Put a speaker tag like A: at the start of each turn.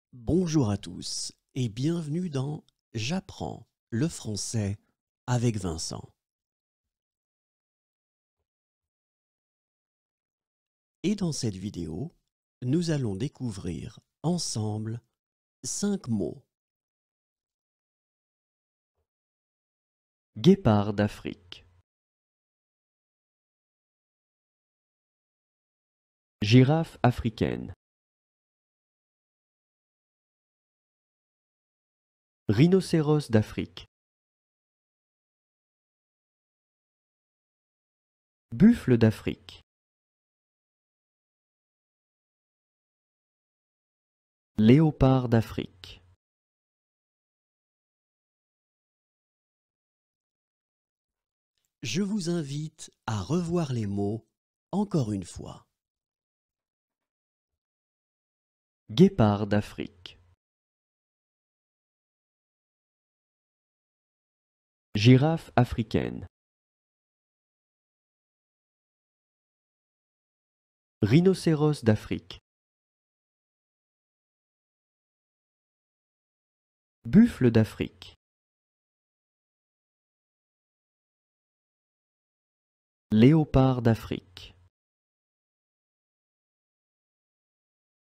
A: Bonjour à tous et bienvenue dans J'apprends le français avec Vincent. Et dans cette vidéo, nous allons découvrir ensemble 5 mots.
B: Guépard d'Afrique. Girafe africaine. Rhinocéros d'Afrique. Buffle d'Afrique. Léopard d'Afrique.
A: Je vous invite à revoir les mots encore une fois.
B: Guépard d'Afrique. Girafe africaine. Rhinocéros d'Afrique. Buffle d'Afrique. Léopard d'Afrique.